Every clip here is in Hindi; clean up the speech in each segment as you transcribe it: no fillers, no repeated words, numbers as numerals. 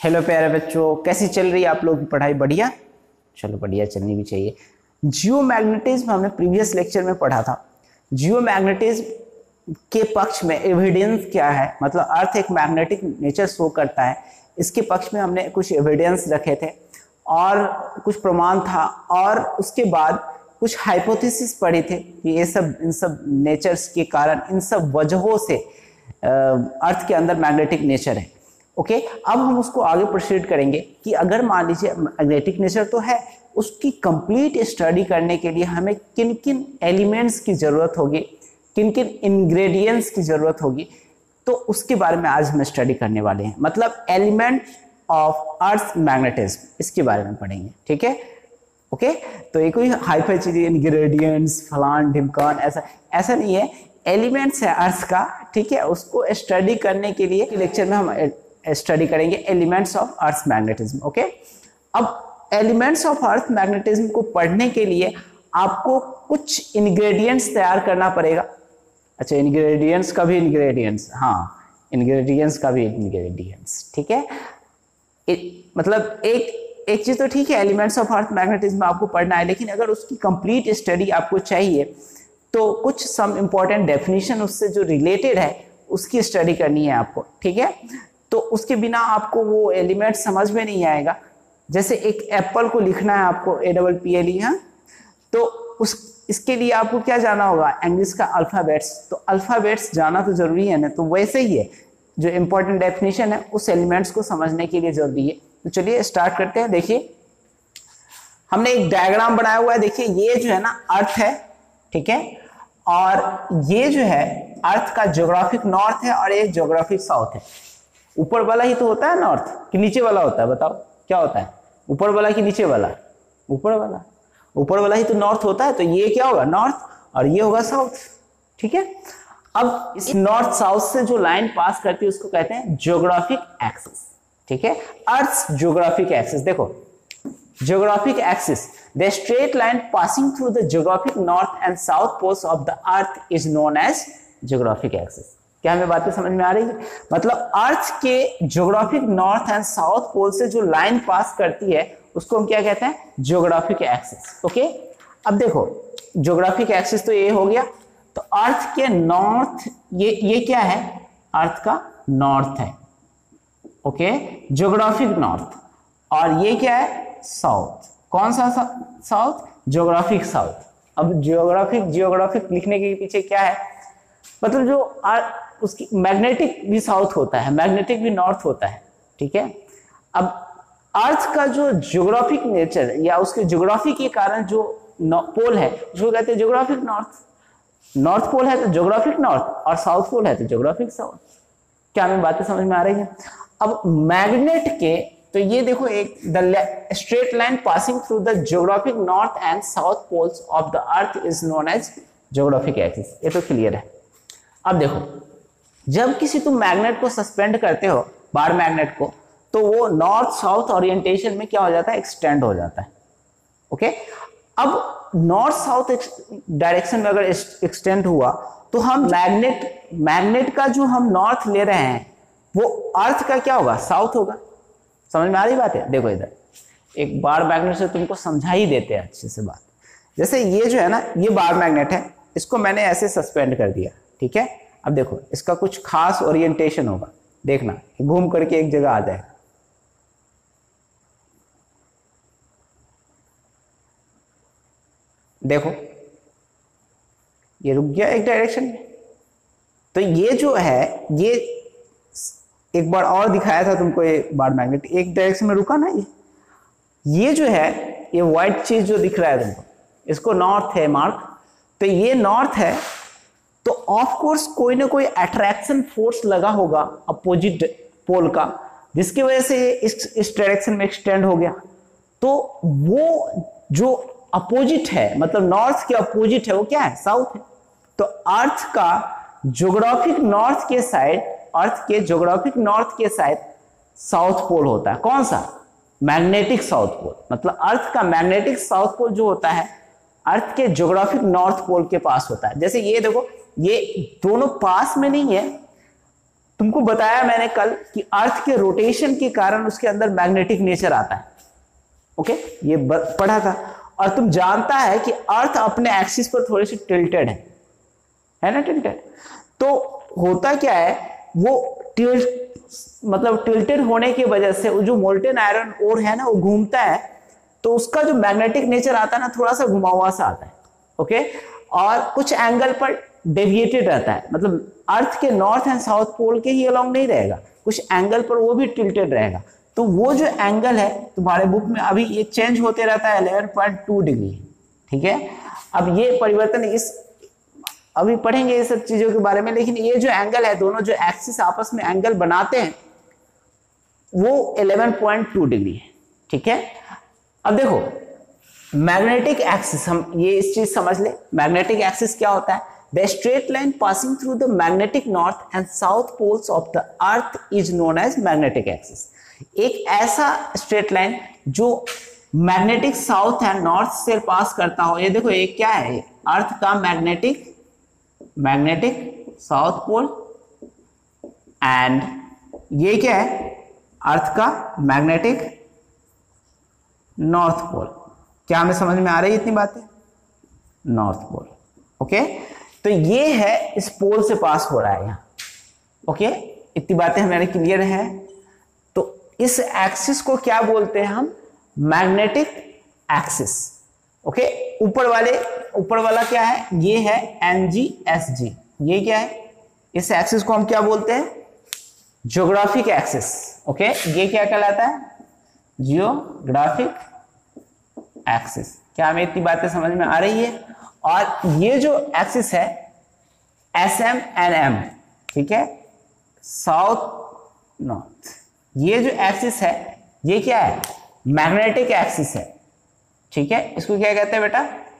हेलो प्यारे बच्चों, कैसी चल रही है आप लोगों की पढ़ाई? बढ़िया? चलो बढ़िया चलनी भी चाहिए। जियोमैग्नेटिज्म हमने प्रीवियस लेक्चर में पढ़ा था। जियोमैग्नेटिज्म के पक्ष में एविडेंस क्या है, मतलब अर्थ एक मैग्नेटिक नेचर शो करता है, इसके पक्ष में हमने कुछ एविडेंस रखे थे और कुछ प्रमाण था, और उसके बाद कुछ हाइपोथेसिस पढ़े थे कि ये सब इन सब नेचर्स के कारण, इन सब वजहों से अर्थ के अंदर मैग्नेटिक नेचर है। ओके, अब हम उसको आगे प्रोसीड करेंगे कि अगर मान लीजिए मैग्नेटिक नेचर तो है, उसकी कंप्लीट स्टडी करने के लिए हमें किन किन एलिमेंट्स की जरूरत होगी, किन किन इंग्रेडिएंट्स की जरूरत होगी, तो उसके बारे में आज हम स्टडी करने वाले हैं। मतलब एलिमेंट ऑफ अर्थ मैग्नेटिज्म, इसके बारे में पढ़ेंगे। ठीक है, ओके। तो ये कोई हाई-फाई चीज, इंग्रेडिएंट्स फलान ढिमकान ऐसा नहीं है, एलिमेंट्स है अर्थ का। ठीक है, उसको स्टडी करने के लिए लेक्चर में हम स्टडी करेंगे elements of earth magnetism. Okay, अब एलिमेंट्स ऑफ अर्थ मैग्नेटिज्म को पढ़ने के लिए आपको कुछ इंग्रेडिएंट्स तैयार करना पड़ेगा। अच्छा, इंग्रेडिएंट्स का भी इंग्रेडिएंट्स, हाँ इंग्रेडिएंट्स का भी इंग्रेडिएंट्स। ठीक है, मतलब एक चीज तो ठीक है, एलिमेंट्स ऑफ अर्थ मैग्नेटिज्म आपको पढ़ना है, लेकिन अगर उसकी कंप्लीट स्टडी आपको चाहिए तो कुछ सम इंपॉर्टेंट डेफिनेशन उससे जो रिलेटेड है उसकी स्टडी करनी है आपको। ठीक है, तो उसके बिना आपको वो एलिमेंट समझ में नहीं आएगा। जैसे एक एप्पल को लिखना है आपको APPLE, हाँ, तो इसके लिए आपको क्या जाना होगा? इंग्लिश का अल्फाबेट्स। तो अल्फाबेट्स जाना तो जरूरी है ना, तो वैसे ही है, जो इंपॉर्टेंट डेफिनेशन है उस एलिमेंट्स को समझने के लिए जरूरी है। तो चलिए स्टार्ट करते हैं। देखिए, हमने एक डायग्राम बनाया हुआ है। देखिए, ये जो है ना अर्थ है, ठीक है, और ये जो है अर्थ का ज्योग्राफिक नॉर्थ है और ये ज्योग्राफिक साउथ है। ऊपर वाला ही तो होता है नॉर्थ, कि नीचे वाला होता है? बताओ क्या होता है, ऊपर वाला कि नीचे वाला? ऊपर वाला। ऊपर वाला ही तो नॉर्थ होता है, तो ये क्या होगा? नॉर्थ, और ये होगा साउथ। ठीक है, अब इस नॉर्थ साउथ से जो लाइन पास करती है उसको कहते हैं ज्योग्राफिक एक्सिस। ठीक है, अर्थ ज्योग्राफिक एक्सिस। देखो, geographic axis, the straight line passing through the geographic north and south poles of the earth is known as geographic axis. क्या हमें बातें समझ में आ रही है? मतलब अर्थ के geographic north and south pole से जो लाइन पास करती है उसको हम क्या कहते हैं? Geographic axis. ओके, अब देखो, ज्योग्राफिक एक्सिस तो ये हो गया। तो अर्थ के नॉर्थ, ये क्या है? अर्थ का नॉर्थ है। Okay, geographic north. और ये क्या है? साउथ। कौन सा साउथ? Geographic south. अब ज्योग्राफिक लिखने के पीछे क्या है? मतलब जो उसकी मैग्नेटिक भी साउथ होता है, मैग्नेटिक भी नॉर्थ होता है। ठीक है, अब अर्थ का जो ज्योग्राफिक नेचर या उसके ज्योग्राफी के कारण जो पोल है उसको कहते हैं ज्योग्राफिक नॉर्थ। नॉर्थ पोल है तो ज्योग्राफिक नॉर्थ, और साउथ पोल है तो ज्योग्राफिक साउथ। क्या हमें बातें समझ में आ रही है? अब मैग्नेट के, तो ये देखो, एक the straight line passing through the geographic north and south poles of the earth is known as geographic axis. ये तो क्लियर है। अब देखो, जब किसी तुम मैग्नेट को सस्पेंड करते हो, बार मैग्नेट को, तो वो नॉर्थ साउथ ओरिएंटेशन में क्या हो जाता है? एक्सटेंड हो जाता है। ओके, अब नॉर्थ साउथ डायरेक्शन में अगर एक्सटेंड हुआ तो हम मैग्नेट का जो हम नॉर्थ ले रहे हैं वो अर्थ का क्या होगा? साउथ होगा। समझ में आ रही बात है? देखो, इधर एक बार मैग्नेट से तुमको समझा ही देते हैं अच्छे से बात। जैसे ये जो है ना, ये बार मैग्नेट है, इसको मैंने ऐसे सस्पेंड कर दिया। ठीक है, अब देखो, इसका कुछ खास ओरिएंटेशन होगा, देखना, घूम करके एक जगह आ जाएगा। देखो, ये रुक गया एक डायरेक्शन में। तो ये जो है, ये एक बार और दिखाया था तुमको, ये बार मैग्नेट एक डायरेक्शन में रुका ना। ये जो है, ये व्हाइट चीज जो दिख रहा है तुमको, इसको नॉर्थ है मार्क। तो ये नॉर्थ है, तो ऑफ कोर्स कोई ना कोई अट्रैक्शन फोर्स लगा होगा अपोजिट पोल का, जिसकी वजह से ये इस डायरेक्शन में एक्सटेंड हो गया। तो वो जो अपोजिट है, मतलब नॉर्थ के अपोजिट है, वो क्या है? साउथ है। तो अर्थ का ज्योग्राफिक नॉर्थ के साइड, अर्थ के ज्योग्राफिक नॉर्थ के साइड साउथ पोल होता है। कौन सा? Magnetic south pole. मतलब अर्थ का मैग्नेटिक साउथ पोल जो होता है अर्थ के ज्योग्राफिक नॉर्थ पोल के पास होता है। जैसे ये देखो, ये दोनों पास में नहीं है, तुमको बताया मैंने कल कि अर्थ के रोटेशन के कारण उसके अंदर मैग्नेटिक नेचर आता है। ओके, ये पढ़ा था। और तुम जानता है कि अर्थ अपने एक्सिस पर थोड़ी सी टिल्टेड है ना, टिल्टेड। तो होता क्या है, वो टिल्टेड होने की वजह से वो जो मोल्टेन आयरन ओर है ना, वो घूमता है, तो उसका जो मैग्नेटिक नेचर आता है ना, थोड़ा सा घुमा हुआ सा आता है। ओके, और कुछ एंगल पर डेविएटेड रहता है, मतलब अर्थ के नॉर्थ एंड साउथ पोल के ही अलोंग नहीं रहेगा, कुछ एंगल पर वो भी टिल्टेड रहेगा। तो वो जो एंगल है तुम्हारे बुक में अभी ये चेंज होते रहता है 11.2 डिग्री। ठीक है, अब ये परिवर्तन इस अभी पढ़ेंगे ये सब चीजों के बारे में, लेकिन ये जो एंगल है, दोनों जो एक्सिस आपस में एंगल बनाते हैं वो 11.2 डिग्री है। ठीक है, अब देखो मैग्नेटिक एक्सिस, हम ये इस चीज समझ ले, मैग्नेटिक एक्सिस क्या होता है? The straight line passing through the magnetic north and south poles of the earth is known as magnetic axis. एक ऐसा स्ट्रेट लाइन जो मैग्नेटिक साउथ एंड नॉर्थ से पास करता हो। ये देखो, ये क्या है? अर्थ का मैग्नेटिक साउथ पोल, एंड ये क्या है? अर्थ का मैग्नेटिक नॉर्थ पोल। क्या हमें समझ में आ रही है इतनी बातें? North pole. ओके, तो ये है इस पोल से पास हो रहा है यहाँ। ओके, इतनी बातें हमारे क्लियर है। तो इस एक्सिस को क्या बोलते हैं हम? Magnetic axis. ओके, ऊपर वाला क्या है? ये है NGSG। ये क्या है? इस एक्सिस को हम क्या बोलते हैं? Geographic axis. ओके, ये क्या कहलाता है? Geographic axis. क्या हमें इतनी बातें समझ में आ रही है? और ये जो एक्सिस है SMNM, ठीक है, साउथ नॉर्थ, ये जो एक्सिस है ये क्या है? मैग्नेटिक एक्सिस है। ठीक है, इसको क्या कहते हैं बेटा?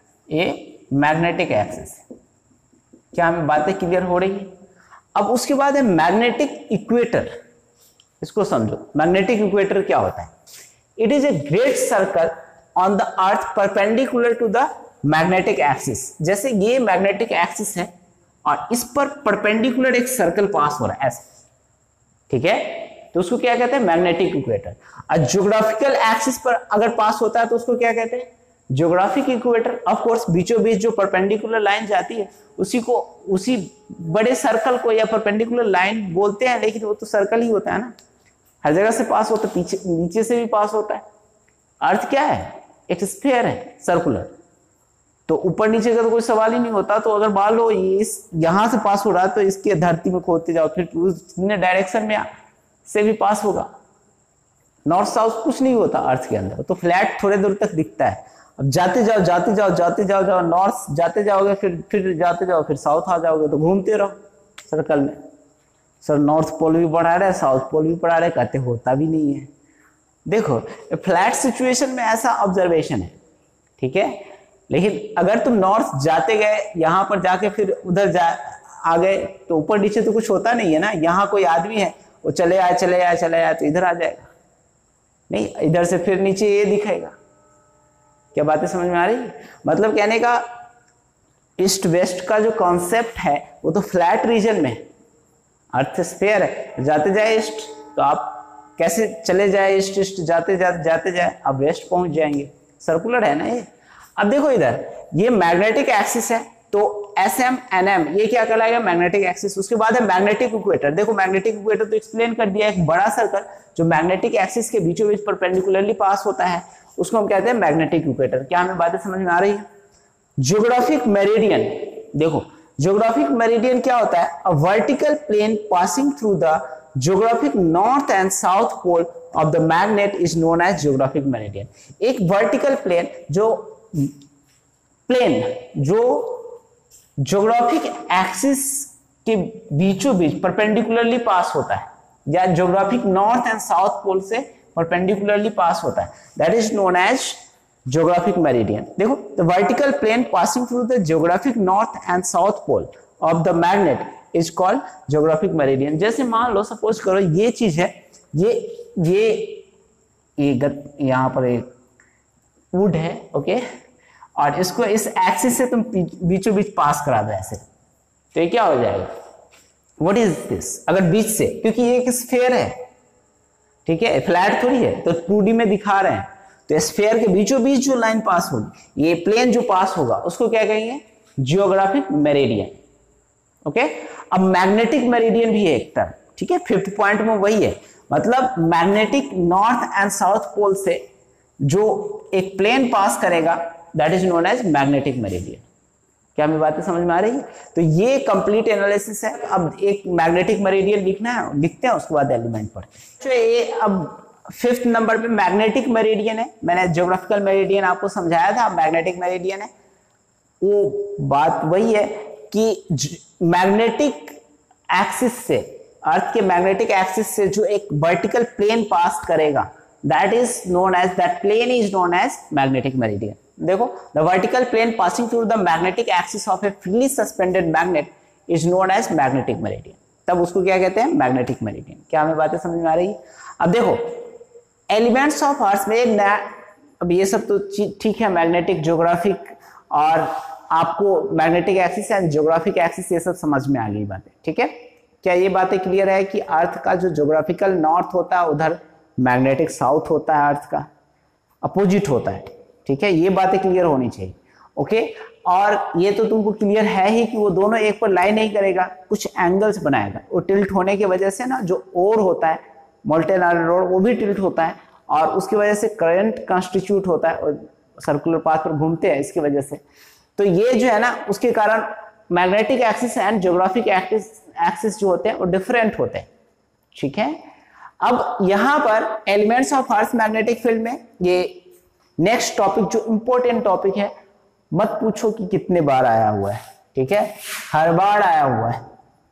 ये मैग्नेटिक एक्सिस। क्या हमें बातें क्लियर हो रही है? अब उसके बाद है मैग्नेटिक इक्वेटर। इसको समझो, मैग्नेटिक इक्वेटर क्या होता है? It is a great circle on the earth perpendicular to the magnetic axis. जैसे ये मैग्नेटिक एक्सिस है और इस पर परपेंडिकुलर एक सर्कल पास हो रहा है ऐसे। ठीक है, तो उसको क्या कहते हैं? Magnetic equator. और ज्योग्राफिकल एक्सिस पर अगर पास होता है तो उसको क्या कहते हैं? Geographic equator. ऑफ कोर्स बीचों बीच जो परपेंडिकुलर लाइन जाती है उसी बड़े सर्कल को या परपेंडिकुलर लाइन बोलते हैं, लेकिन वो तो सर्कल ही होता है ना, हर जगह से पास होता है, पीछे नीचे से भी पास होता है। अर्थ क्या है? एक स्फीयर है, सर्कुलर। तो ऊपर नीचे का तो कोई सवाल ही नहीं होता। तो अगर मान लो यहां से पास हो रहा है तो इसके धरती में खोदते जाओ, फिर उस डायरेक्शन में से भी पास होगा। नॉर्थ साउथ कुछ नहीं होता अर्थ के अंदर, तो फ्लैट थोड़े दूर तक दिखता है। अब जाते जाओ नॉर्थ जाते जाओगे, फिर जाते जाओ, फिर साउथ आ जाओगे, तो घूमते रहो सर्कल में। सर नॉर्थ पोल भी पढ़ा रहे, साउथ पोल भी पढ़ा रहे, कहते होता भी नहीं है। देखो फ्लैट सिचुएशन में ऐसा ऑब्जर्वेशन है। ठीक है, लेकिन अगर तुम नॉर्थ जाते गए, यहां पर जाके फिर उधर आ गए, तो ऊपर नीचे तो कुछ होता नहीं है ना। यहाँ कोई आदमी है, वो चले आए तो इधर आ जाएगा नहीं, इधर से फिर नीचे ये दिखेगा। क्या बातें समझ में आ रही है? मतलब कहने का ईस्ट वेस्ट का जो कॉन्सेप्ट है वो तो फ्लैट रीजन में, अर्थ स्फीयर है, जाते जाए ईस्ट, तो आप कैसे चले जाए ईस्ट जाते जाए आप वेस्ट पहुंच जाएंगे। सर्कुलर है ना ये। अब देखो इधर ये मैग्नेटिक एक्सिस है, तो SMNM ये क्या कहलाएगा? Magnetic axis. उसके बाद है मैग्नेटिक इक्वेटर। देखो मैग्नेटिक इक्वेटर तो एक्सप्लेन कर दिया, एक बड़ा सर्कल जो मैग्नेटिक एक्सिस के बीचों बीच परपेंडिकुलरली पास होता है, उसको हम कहते हैं मैग्नेटिक इक्वेटर। क्या हमें बातें समझ में आ रही है? Geographic meridian. देखो ज्योग्राफिक मेरिडियन क्या होता है? A vertical plane passing through the geographic north and south pole of the magnet is known as geographic meridian. एक वर्टिकल प्लेन जो ज्योग्राफिक एक्सिस के बीचों बीच परपेंडिकुलरली पास होता है, या geographic north and south pole से परपेंडिकुलरली पास होता है, that is known as geographic meridian. देखो the vertical plane passing through the geographic north and south pole of the magnet is called geographic meridian. जैसे मान लो, सपोज करो ये चीज है, ये यहाँ पर एक वुड है, ओके, और इसको इस एक्सिस से तुम बीचों बीच पास करा दो ऐसे, तो ये क्या हो जाएगा? व्हाट इज दिस, अगर बीच से, क्योंकि ये एक स्फेयर है, ठीक है, फ्लैट थोड़ी है, तो 2D में दिखा रहे हैं, तो स्फेयर के बीचों बीच जो लाइन पास होगी, ये प्लेन जो पास होगा उसको क्या कहेंगे, जियोग्राफिक मेरिडियन। ओके, अब मैग्नेटिक मेरिडियन भी है एक टर्म, ठीक है, 5th पॉइंट में वही है, मतलब magnetic north and south pole से जो एक प्लेन पास करेगा that is known as magnetic meridian. क्या मेरी बातें समझ में आ रही है? तो ये कंप्लीट एनालिसिस है। अब एक मैग्नेटिक मेरिडियन लिखना है, लिखते हैं, उसके बाद एलिमेंट पढ़ते हैं। तो ये अब 5th नंबर पे मैग्नेटिक मेरिडियन है। मैंने ज्योग्राफिकल मेरिडियन आपको समझाया था, मैग्नेटिक मेरिडियन है। वो बात वही है कि मैग्नेटिक एक्सिस से, अर्थ के मैग्नेटिक एक्सिस से जो एक वर्टिकल प्लेन पास करेगा that is known as, that plane is known as magnetic meridian. देखो, the vertical plane passing through the magnetic axis of a freely suspended magnet is known as magnetic meridian. तब उसको क्या कहते हैं, मैग्नेटिक मेरिडियन। क्या हमें बातें समझ में आ रही है? अब देखो, एलिमेंट्स ऑफ अर्थ में नया, अब ये सब तो ठीक है, मैग्नेटिक, ज्योग्राफिक, और आपको magnetic axis and geographic axis ये सब समझ में आ गई बातें, ठीक है। क्या ये बातें क्लियर है कि अर्थ का जो ज्योग्राफिकल नॉर्थ होता है उधर मैग्नेटिक साउथ होता है, अर्थ का अपोजिट होता है, ठीक है, ये बातें क्लियर होनी चाहिए। ओके, और ये तो तुमको क्लियर है ही कि वो दोनों एक पर लाइन नहीं करेगा, कुछ एंगल्स बनाएगा। वो टिल्ट होने की वजह से ना, जो ओर होता है मोल्टेन आयरन ओर, वो भी टिल्ट होता है, और उसकी वजह से करंट कॉन्स्टिट्यूट होता है और सर्कुलर पाथ पर घूमते हैं इसकी वजह से। तो ये जो है ना, उसके कारण magnetic axis and geographic axis जो होते हैं वो डिफरेंट होते हैं, ठीक है। अब यहां पर elements of earth magnetic field में ये नेक्स्ट टॉपिक जो इंपॉर्टेंट टॉपिक है, मत पूछो कि कितने बार आया हुआ है, ठीक है, हर बार आया हुआ है।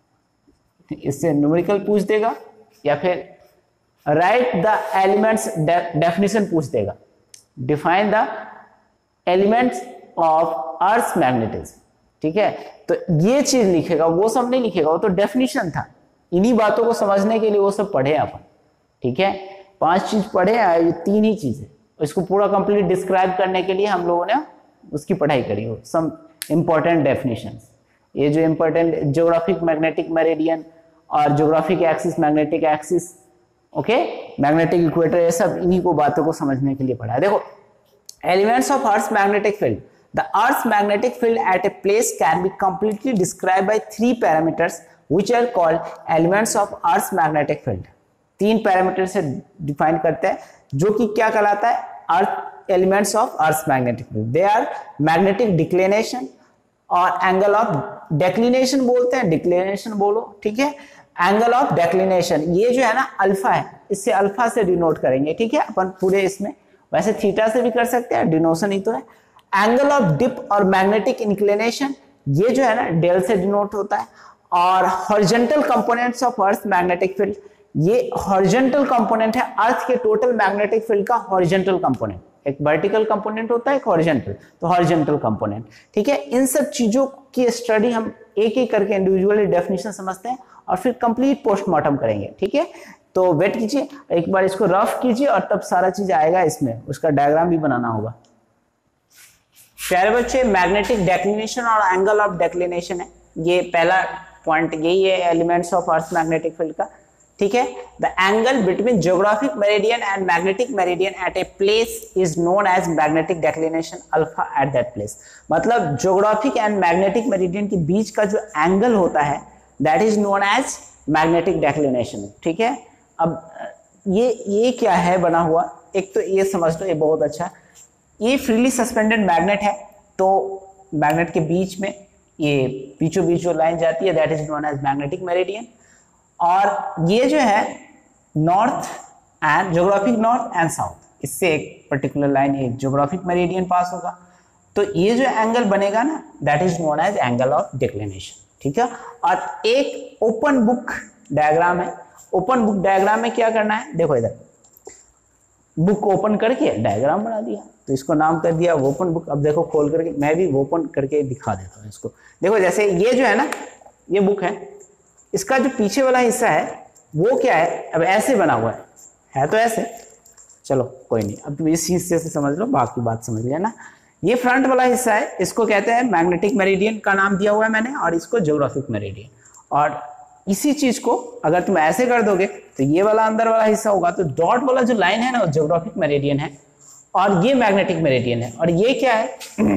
इससे न्यूमेरिकल पूछ देगा या फिर राइट द एलिमेंट्स डेफिनेशन पूछ देगा, define the elements of earth magnetism, ठीक है। तो ये चीज लिखेगा, वो सब नहीं लिखेगा, वो तो डेफिनेशन था। इन्हीं बातों को समझने के लिए वो सब पढ़े अपन, ठीक है, 5 चीज पढ़े, ये 3 ही चीज है। इसको पूरा कंप्लीट डिस्क्राइब करने के लिए हम लोगों ने उसकी पढ़ाई करी हो, सम इंपॉर्टेंट डेफिनेशंस। ये जो इंपॉर्टेंट ज्योग्राफिक मैग्नेटिक मेरिडियन और geographic axis magnetic axis, okay, magnetic equator, ये सब इन्हीं को बातों को समझने के लिए पढ़ा है। देखो, elements of earth magnetic field, the earth magnetic field at a place can be completely describe by 3 parameters which are called elements of earth magnetic field. 3 parameter से डिफाइन करते हैं, जो कि क्या कहलाता है, earth elements of earth magnetic field. They are magnetic declination और एंगल ऑफ डेक्लिनेशन, बोलते हैं डिक्लिनेशन बोलो, ठीक है, एंगल ऑफ डेक्लिनेशन, ये जो है ना अल्फा है, इससे अल्फा से डिनोट करेंगे, ठीक है, अपन पूरे इसमें, वैसे थीटा से भी कर सकते हैं, डिनोशन ही तो है। एंगल ऑफ डिप और मैग्नेटिक इंक्लिनेशन, ये जो है ना डेल से डिनोट होता है। और horizontal components of earth magnetic field, ये हॉरिजॉन्टल कंपोनेंट है अर्थ के टोटल मैग्नेटिक फील्ड का, हॉरिजॉन्टल कंपोनेंट, एक वर्टिकल कंपोनेंट होता है, एक हॉरिजॉन्टल, तो हॉरिजॉन्टल कंपोनेंट, ठीक है। इन सब चीजों की स्टडी हम एक एक करके इंडिविजुअली डेफिनेशन समझते हैं और फिर कंप्लीट पोस्टमार्टम करेंगे, ठीक है। तो वेट कीजिए, एक बार इसको रफ कीजिए और तब सारा चीज आएगा, इसमें उसका डायग्राम भी बनाना होगा। प्यारे बच्चे, मैग्नेटिक डेक्लिनेशन और एंगल ऑफ डेक्लिनेशन है, ये पहला पॉइंट यही है elements of earth magnetic field का, ठीक है। The angle between geographic meridian and magnetic meridian at a place is known as magnetic declination alpha at that place. मतलब ज्योग्राफिक एंड मैग्नेटिक मेरिडियन के बीच का जो एंगल होता है that is known as magnetic declination, ठीक है। अब ये क्या है बना हुआ, एक तो ये समझ लो, ये बहुत अच्छा, ये फ्रीली सस्पेंडेड मैग्नेट है, तो मैग्नेट के बीच में ये बीचों बीच जो लाइन जाती है that is known as magnetic meridian. और ये जो है north and geographic north and south, इससे एक पर्टिकुलर लाइन, एक ज्योग्राफिक मेरिडियन पास होगा, तो ये जो एंगल बनेगा ना that is known as angle of declination, ठीक है। और एक ओपन बुक डायग्राम है, ओपन बुक डायग्राम में क्या करना है, देखो इधर बुक ओपन करके डायग्राम बना दिया, तो इसको नाम कर दिया ओपन बुक। अब देखो खोल करके, मैं भी ओपन करके दिखा देता हूँ इसको। देखो जैसे ये जो है ना, ये बुक है, इसका जो पीछे वाला हिस्सा है वो क्या है, अब ऐसे बना हुआ है तो ऐसे, चलो कोई नहीं, अब इस हिस्से से समझ लो, बाकी बात समझ लिया ना। ये फ्रंट वाला हिस्सा है, इसको कहते हैं मैग्नेटिक मेरिडियन का नाम दिया हुआ है मैंने, और इसको ज्योग्राफिक मेरिडियन। और इसी चीज को अगर तुम ऐसे कर दोगे तो ये वाला अंदर वाला हिस्सा होगा, तो डॉट वाला जो लाइन है ना वो ज्योग्राफिक मेरिडियन है और ये मैग्नेटिक मेरिडियन है। और ये क्या है,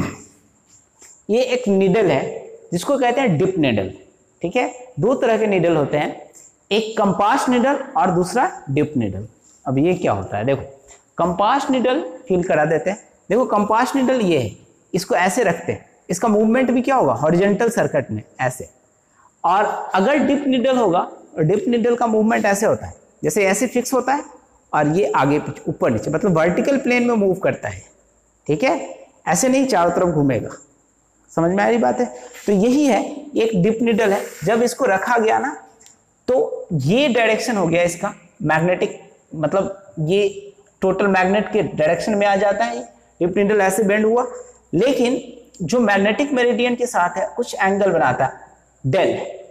ये एक नीडल है जिसको कहते हैं डिप नीडल। ठीक है, दो तरह के नीडल होते हैं, एक कंपास नीडल और दूसरा डिप नीडल। अब ये क्या होता है, देखो कंपास नीडल फील करा देते हैं। देखो कंपास नीडल ये है, इसको ऐसे रखते हैं, इसका मूवमेंट भी क्या होगा, हॉरिजॉन्टल सर्किट में ऐसे। और अगर डिप नीडल होगा, डिप नीडल का मूवमेंट ऐसे होता है, जैसे ऐसे फिक्स होता है और ये आगे पीछे ऊपर नीचे, मतलब वर्टिकल प्लेन में मूव करता है। ठीक है, ऐसे नहीं चारों तरफ घूमेगा। समझ में आ रही बात है? तो यही है, एक डिप नीडल है। जब इसको रखा गया ना तो ये डायरेक्शन हो गया इसका मैग्नेटिक, मतलब ये टोटल मैग्नेट के डायरेक्शन में आ जाता है। डिप नीडल ऐसे बेंड हुआ, लेकिन जो मैग्नेटिक मेरिडियन के साथ है कुछ एंगल बनाता है del,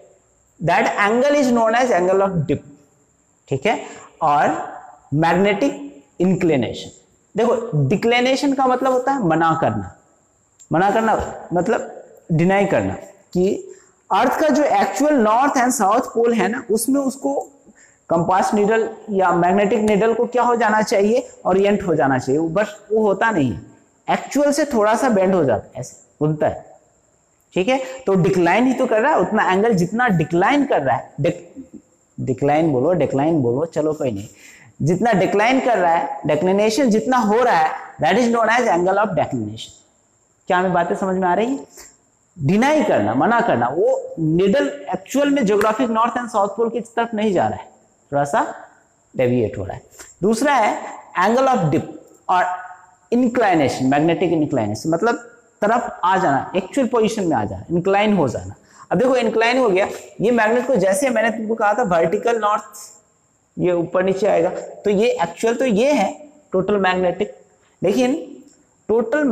that angle is known as angle of dip. ठीक है, और मैग्नेटिक इंक्लिनेशन, देखो डिक्लिनेशन का मतलब होता है मना करना। मना करना मतलब डिनाई करना, कि अर्थ का जो actual north and south pole है ना, उसमें उसको कंपास नीडल या मैग्नेटिक नीडल को क्या हो जाना चाहिए, ओरिएंट हो जाना चाहिए, बस वो होता नहीं है, एक्चुअल से थोड़ा सा बेंड हो जाता है, ऐसे घूमता है। ठीक है, तो डिक्लाइन ही तो कर रहा है, उतना एंगल जितना डिक्लाइन कर रहा है, डिक्लाइन बोलो चलो कोई नहीं, जितना डिक्लाइन कर रहा है, डिक्लिनेशन जितना हो रहा है, that is known as angle of declination. क्या हमें बातें समझ में आ रही है? डिनाई करना, मना करना, वो नीडल एक्चुअल में geographic north and south pole की तरफ नहीं जा रहा है, थोड़ा सा डेविएट हो रहा है। दूसरा है एंगल ऑफ डिप और इंक्लाइनेशन, मैग्नेटिक इंक्लाइनेशन मतलब तरफ आ जाना, एक्चुअल पोजीशन में आ जाना, इंक्लाइन हो जाना। अब देखो इंक्लाइन हो गया, ये मैग्नेट को जैसे मैंने तुमको कहा था वर्टिकल नॉर्थ, ये ऊपर नीचे आएगा, तो ये एक्चुअल तो ये है टोटल मैग्नेटिक, लेकिन टोटल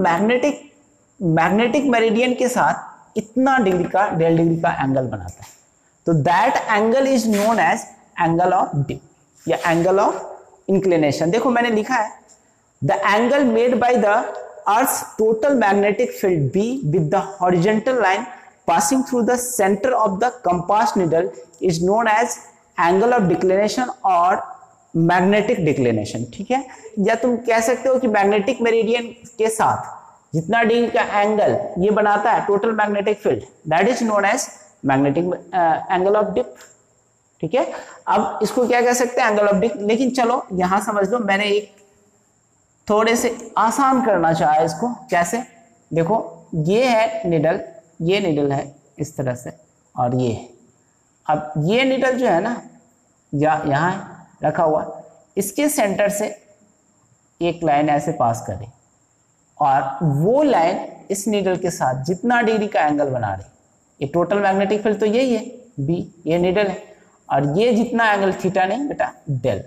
मैग्नेटिक मेरिडियन के साथ इतना डिग्री का, डेल डिग्री का एंगल बनाता है, तो that angle is known as angle of dip या एंगल ऑफ इंक्लिनेशन। देखो मैंने लिखा है, the angle made by the Earth's total magnetic field B with the horizontal line passing through the center of the compass needle is known as angle of declination or magnetic declination। ठीक है, या तुम कह सकते हो कि मैग्नेटिक मेरिडियन के साथ जितना डिग्री का एंगल ये बनाता है total magnetic field, that is known as magnetic angle of dip. ठीक है, अब इसको क्या कह सकते हैं, एंगल ऑफ डिप। लेकिन चलो यहां समझ लो, मैंने एक थोड़े से आसान करना चाहा इसको। कैसे, देखो ये है निडल, ये निडल है इस तरह से, और ये है। अब ये निडल जो है ना, यहाँ रखा हुआ, इसके सेंटर से एक लाइन ऐसे पास करें, और वो लाइन इस निडल के साथ जितना डिग्री का एंगल बना रही, ये टोटल मैग्नेटिक फील्ड तो यही है बी, ये निडल है, और ये जितना एंगल थीटा नहीं बेटा, del,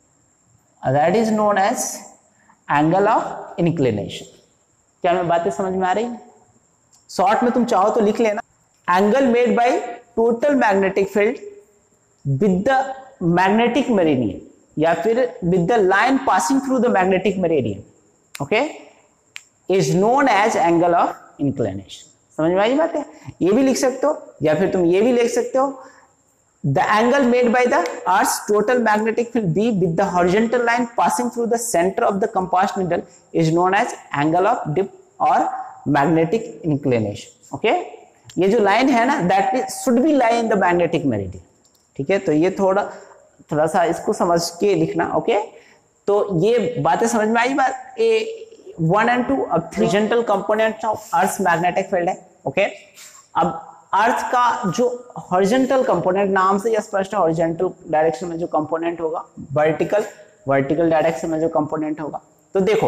that is known as angle of inclination. क्या हमें बातें समझ में आ रही है? शॉर्ट में तुम चाहो तो लिख लेना, angle made by total magnetic field with the magnetic meridian या फिर with the line passing through the magnetic meridian, okay, is known as angle of inclination. समझ में आई बात है? ये भी लिख सकते हो, या फिर तुम ये भी लिख सकते हो, the angle made by the Earth's total magnetic field B with the horizontal line passing through the center of the compass needle is known as angle of dip or magnetic inclination। okay, ये जो लाइन है ना, that should be lie in the magnetic meridian। ठीक है, तो ये थोड़ा सा इसको समझ के लिखना। ओके, तो ये बातें समझ में आई बात, ए 1 and 2। अब horizontal component of earth magnetic field है। ओके, अब अर्थ का जो हॉरिजॉन्टल कंपोनेंट, नाम से यह स्पष्ट है, हॉरिजॉन्टल डायरेक्शन में जो कंपोनेंट होगा, वर्टिकल डायरेक्शन में जो कंपोनेंट होगा। तो देखो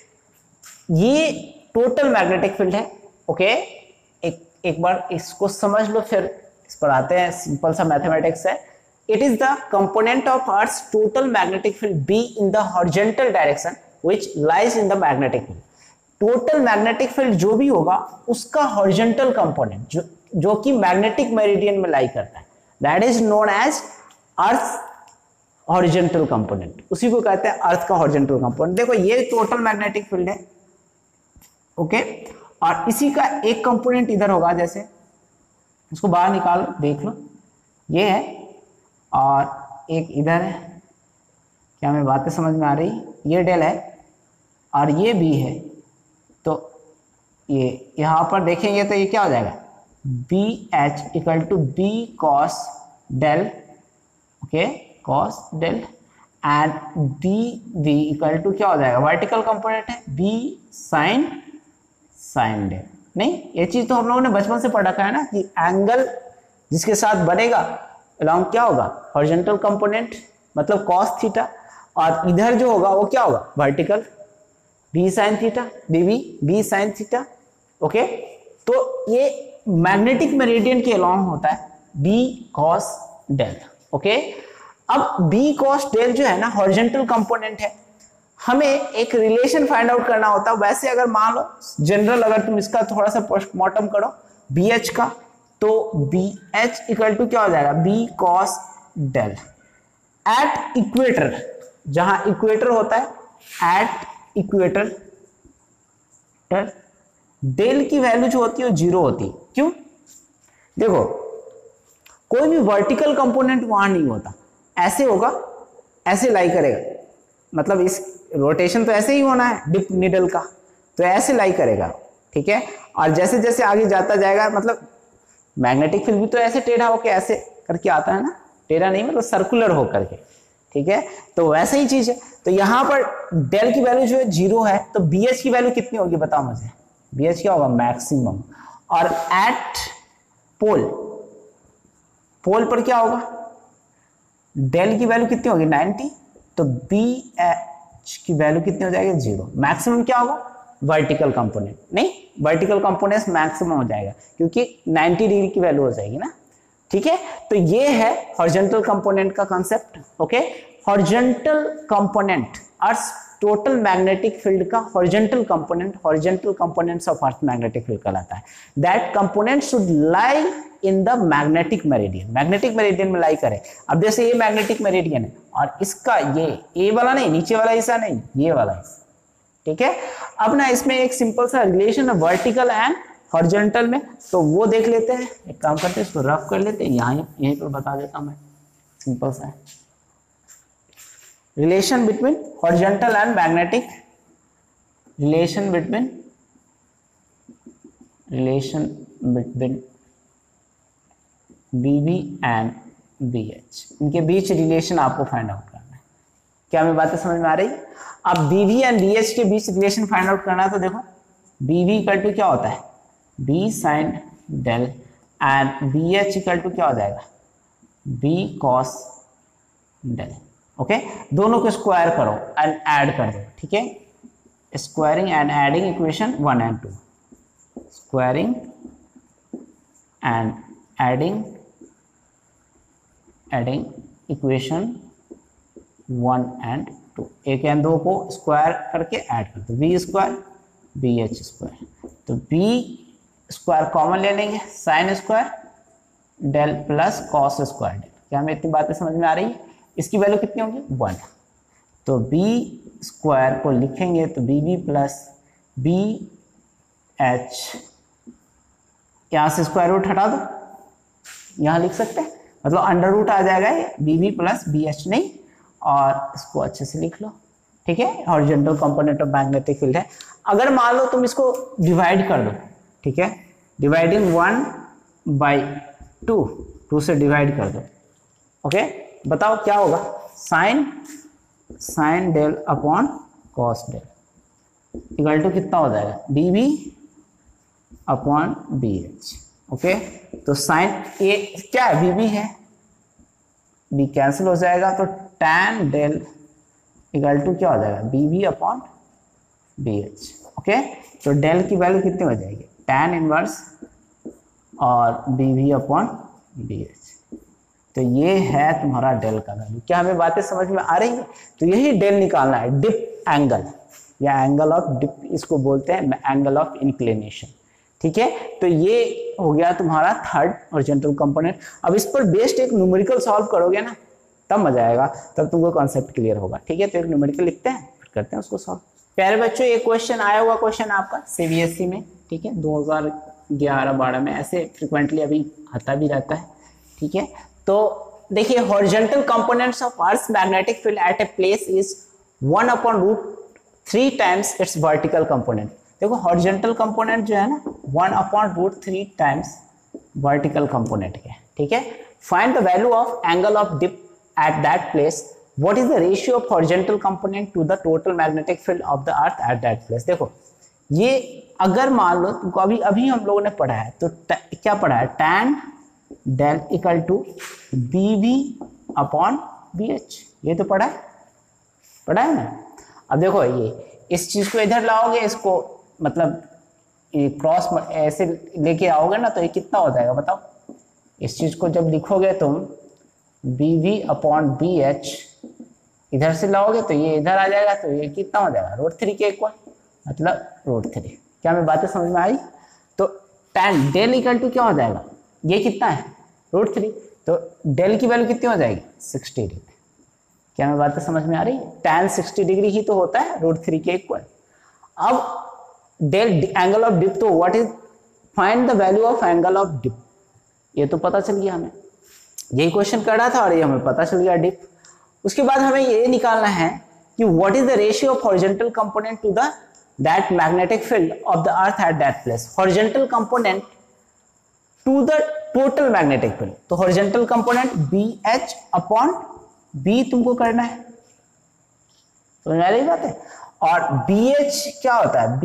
ये टोटल मैग्नेटिक फील्ड है। ओके, एक बार इसको समझ लो, फिर इस पर आते हैं। सिंपल सा मैथमेटिक्स है। It is the component of earth total magnetic field B in the horizontal direction which lies in the magnetic field. Total magnetic field जो भी होगा उसका हॉरिजॉन्टल कंपोनेंट जो कि मैग्नेटिक मेरिडियन में लाई करता है, that is known as earth horizontal component. उसी को कहते हैं अर्थ का हॉरिजॉन्टल कंपोनेंट। देखो ये टोटल मैग्नेटिक फील्ड है। ओके, और इसी का एक कंपोनेंट इधर होगा, जैसे इसको बाहर निकालो, देख लो, ये है और एक इधर है। क्या हमें बातें समझ में आ रही? ये डेल है और ये बी है, तो ये यहाँ पर देखेंगे तो ये क्या हो जाएगा, B H equal to B cos del, okay, cos del, and B V equal to क्या हो जाएगा, वर्टिकल कंपोनेंट है, बी साइन साइन डेल। नहीं, ये चीज तो हम लोगों ने बचपन से पढ़ रखा है ना कि एंगल जिसके साथ बनेगा अलॉन्ग क्या होगा, हॉरिजॉन्टल कंपोनेंट, मतलब कॉस थीटा, और इधर जो होगा वो क्या होगा, vertical, B sine theta, B sine theta. Okay, तो ये मैग्नेटिक मेरिडियन के अलॉन्ग होता है बी कॉस डेल। ओके, अब बी कॉस डेल जो है ना हॉरिजॉन्टल कंपोनेंट है, हमें एक रिलेशन फाइंड आउट करना होता है। वैसे अगर मान लो जनरल, अगर तुम इसका थोड़ा सा पोस्टमार्टम करो बी एच का, तो बी एच इक्वल टू क्या हो जाएगा, B cos del at equator, जहां इक्वेटर होता है, एट इक्वेटर डेल की वैल्यू जो होती है वो 0 होती है। क्यों? देखो, कोई भी वर्टिकल कंपोनेंट वहां नहीं होता, ऐसे होगा, ऐसे लाई करेगा, मतलब इस रोटेशन तो ऐसे ही होना है डिप निडल का, तो ऐसे लाई करेगा, ठीक है। और जैसे जैसे आगे जाता जाएगा, मतलब मैग्नेटिक फील्ड भी तो ऐसे टेढ़ा होकर ऐसे करके आता है ना, टेढ़ा नहीं मतलब सर्कुलर होकर के, ठीक है, तो वैसे ही चीज है। तो यहाँ पर डेल की वैल्यू जो है 0 है, तो बी एच की वैल्यू कितनी होगी बताओ मुझे, बी एच क्या होगा, मैक्सिमम। और एट पोल, पोल पर क्या होगा, डेल की वैल्यू कितनी होगी 90, तो बी एच की वैल्यू कितनी हो जाएगी 0। मैक्सिमम क्या होगा, वर्टिकल कंपोनेंट, नहीं वर्टिकल कंपोनेंट मैक्सिमम हो जाएगा क्योंकि 90 डिग्री की वैल्यू हो जाएगी ना, ठीक है। तो ये है हॉरिजॉन्टल कंपोनेंट का concept. Okay, horizontal component earth total magnetic field का horizontal components of earth magnetic field कहलाता है। That component should lie in the magnetic meridian, magnetic meridian में लाई करे। अब जैसे ये मैग्नेटिक मेरिडियन है और इसका ये वाला नहीं, नीचे वाला हिस्सा नहीं, ये वाला हिस्सा, ठीक है। अब ना इसमें एक सिंपल सा रिलेशन है वर्टिकल एंड हॉरिजॉन्टल में, तो वो देख लेते हैं। एक काम करते हैं, इसको रफ कर लेते हैं, यहीं पर बता देता हूं मैं, सिंपल सा है relation between horizontal and magnetic, relation between BB and BH, इनके बीच रिलेशन आपको फाइंड आउट करना है। क्या हमें बातें समझ में आ रही? अब बीबी एंड बीएच के बीच रिलेशन फाइंड आउट करना है, तो देखो बीबी इक्वल टू क्या होता है, B sine del, and B H equal to क्या हो जाएगा, बी कॉस डेल। ओके, दोनों को स्क्वायर करो एंड ऐड कर दो, ठीक है, squaring and adding equation 1 and 2, squaring and adding equation 1 and 2, 1 and 2 को स्क्वायर करके ऐड कर दो, B square B H square, तो बी स्क्वायर कॉमन ले लेंगे, sine square del plus cos square del. क्या हमें इतनी बातें समझ में आ रही है? इसकी वैल्यू कितनी होगी 1, तो बी स्क्वायर को लिखेंगे तो B B plus B H, यहां से स्क्वायर रूट हटा दो, यहां लिख सकते हैं, मतलब अंडर रूट आ जाएगा ये B B plus B H, नहीं, और इसको अच्छे से लिख लो, ठीक है। Horizontal component of magnetic field है। अगर मान लो तुम इसको डिवाइड कर दो, ठीक है, डिवाइडिंग 1/2, 2 से डिवाइड कर दो, ओके, बताओ क्या होगा, sine del upon cos del equal to कितना हो जाएगा, B B upon B H. Okay, तो साइन ए क्या है, बी बी है, बी कैंसिल हो जाएगा, तो tan डेल इक्वल टू क्या हो जाएगा, B B upon B H. Okay, तो डेल की वैल्यू कितनी हो जाएगी, tan इनवर्स और B B upon B H. तो ये है तुम्हारा डेल का वैल्यू। क्या हमें बातें समझ में आ रही है? तो यही डेल निकालना है, डिप एंगल या एंगल ऑफ डिप, इसको बोलते हैं एंगल ऑफ इंक्लिनेशन, ठीक है। तो ये हो गया तुम्हारा थर्ड हॉरिजॉन्टल कंपोनेंट। अब इस पर बेस्ड एक न्यूमेरिकल सॉल्व करोगे ना, तब मजा आएगा, तब तुमको कॉन्सेप्ट क्लियर होगा, ठीक है। तो एक न्यूमेरिकल लिखते हैं, फिर करते हैं उसको सॉल्व। प्यारे बच्चों, एक क्वेश्चन आया होगा, क्वेश्चन आपका सीबीएसई में, ठीक है, 2011-12 में ऐसे फ्रिक्वेंटली अभी आता भी रहता है, ठीक है। तो तो देखिए horizontal components of earth magnetic field at a place is 1/√3 times its vertical component. देखो हॉरिजॉन्टल कंपोनेंट जो है ना 1/√3 टाइम्स वर्टिकल कंपोनेंट के, ठीक है। Find the value of angle of dip at that place, what is the ratio of horizontal component to the total magnetic field of the earth at that place. देखो ये अगर मान लो तुमको अभी हम लोगों ने पढ़ा है, तो क्या पढ़ा है, tan del equal to BV/BH, ये तो पढ़ा है ना। अब देखो ये इस चीज को इधर लाओगे, इसको मतलब क्रॉस ऐसे लेके आओगे ना, तो ये कितना हो जाएगा बताओ। इस चीज को जब लिखोगे तुम BV/BH इधर से लाओगे तो ये इधर आ जाएगा, तो ये कितना हो जाएगा, √3 के इक्वल, मतलब √3। क्या मैं बातें समझ में आई। तो tan del इक्वल टू क्या हो जाएगा, ये कितना है √3, तो डेल की वैल्यू कितनी हो जाएगी 60 डिग्री। क्या मैं बातें समझ में आ रही है। tan 60 डिग्री ही तो होता है √3 के इक्वल। अब डेल एंगल ऑफ डिप, तो what is, find the value of angle of dip, ये तो पता चल गया हमें, यही क्वेश्चन कर रहा था और ये हमें पता चल गया डिप। उसके बाद हमें ये निकालना है कि what is the ratio of horizontal component to the that magnetic field of the earth at that place. Horizontal component to the total magnetic field, तो हॉरिजॉन्टल कंपोनेंट BH/B तुमको करना है, समझ में आ रही बात है। और BH क्या होता है, B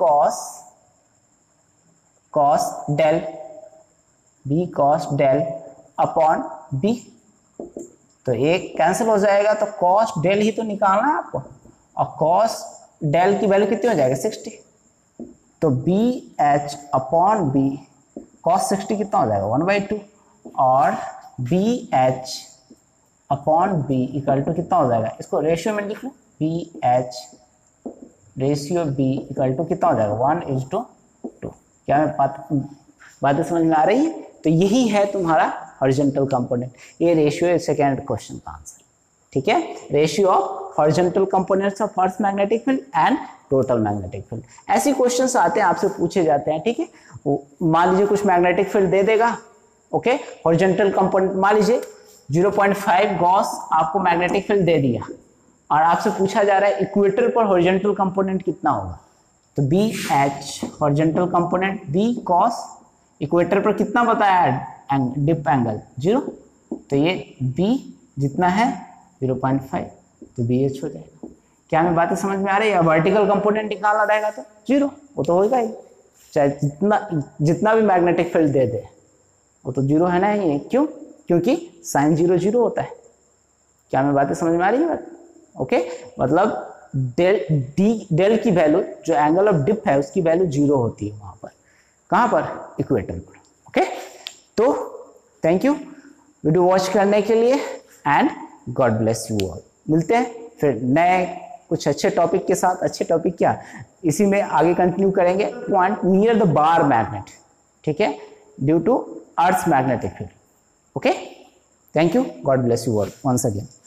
cos del upon B, तो एक कैंसिल हो जाएगा, तो cos del ही तो निकालना है आपको, और cos del की वैल्यू कितनी हो जाएगा 60, तो BH/B cos 60 कितना हो जाएगा 1/2, और BH/B इक्वल टू कितना हो जाएगा, इसको रेशियो में लिख लो, BH/B इक्वल टू कितना हो जाएगा 1:2। क्या मैं बातें समझ में आ रही है। तो यही है तुम्हारा हॉरिजॉन्टल कंपोनेंट, ये रेशियो है सेकेंड क्वेश्चन का आंसर, ठीक है। Ratio of horizontal components of earth magnetic field and total magnetic field. ऐसे क्वेश्चंस आते हैं, आपसे पूछे जाते हैं, ठीक है। मान लीजिए कुछ मैग्नेटिक फील्ड दे देगा, ओके, हॉरिजॉन्टल कंपोनेंट मान लीजिए 0.5 गॉस आपको मैग्नेटिक फील्ड दे दिया, और आपसे पूछा जा रहा है इक्वेटर पर हॉरिजॉन्टल कंपोनेंट कितना होगा, तो BH horizontal component, B cos equator पर कितना बताया है डिप एंगल 0, तो ये B जितना है 0.5, तो BH हो जाएगा। क्या हमें बातें समझ में आ रही है। वर्टिकल कंपोनेंट निकालना रहेगा तो 0, वो तो होगा ही, चाहे जितना भी मैग्नेटिक फील्ड दे दे वो तो 0 है ना ही, क्यों, क्योंकि sin 0 0 होता है। क्या हमें बातें समझ में आ रही है बात, ओके। मतलब डेल की वैल्यू, जो एंगल ऑफ डिप है उसकी वैल्यू 0 होती है वहां पर, कहां पर, इक्वेटर पर, ओके। तो थैंक यू वीडियो वॉच करने के लिए and God bless you all. मिलते हैं फिर नए कुछ अच्छे टॉपिक के साथ। अच्छे टॉपिक क्या, इसी में आगे कंटिन्यू करेंगे, point near the bar magnet, ठीक है, due to earth magnetic field, okay. Thank you, God bless you all once again.